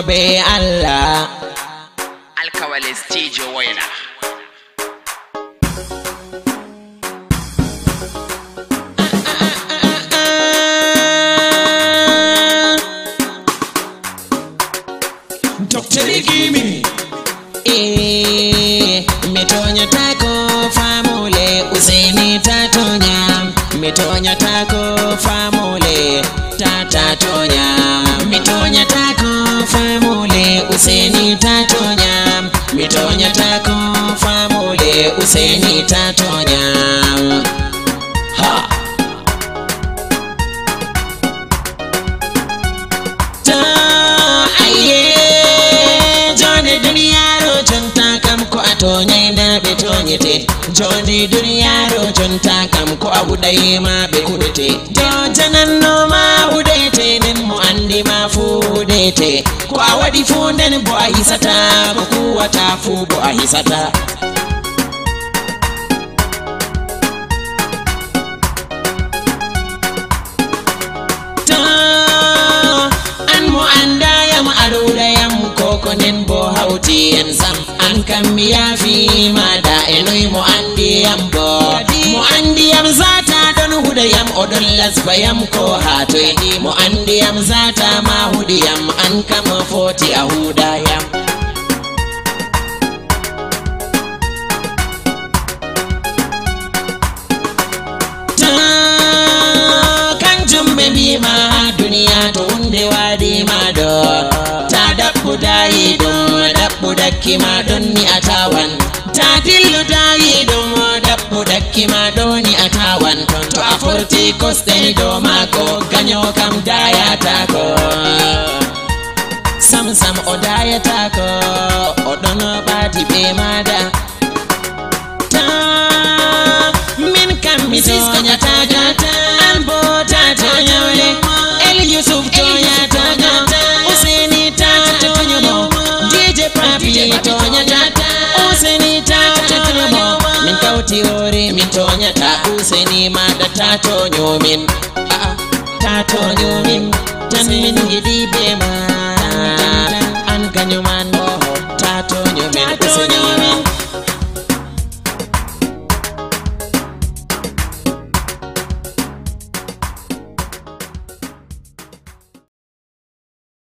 be Allah Alkawalis Tijo Waina. Dr. Gimme Metonya tako famule Useni tatonya Metonya tako famule Tatatonya Metonya tako famule Useni tatonya Metonya tako famule Useni tatonya Ha Tonyenda be tonyete Jondi duniyaro jonta kam ko abudai ma be kudete Do janan no ma udete nen mo andi ma fudete ko awadi funden bo ahisata ko kuwata fu bo ahisata An mo andayam adudayam kokonen bo hauti en sam an kam yafi mada enoi mo andi yambo mo andi yam zata don hudayam odon lasbayam ko hato edi mo andi yam zata ma hudayam an kam foti a hudayam kanjum be bi ma duniya to hunde wadi ma do ta dabbu dayi dum dabbu dakki ma donni atawan ta dillu dayi dum dabbu dakki ma doni atawan to a forti koste do mako ganyo kam dayata ko sam sam o dayata ko o dono badi be mada ta min kam mi sonya ta gata an bo ta nyawle el yusuf to ya ta gata useni ta tonyomo DJ papi tonya ta useni ta tonyomo min kauti ore min tonya ta useni ma da ta tonyo min ta tonyo min tan min gidi be ma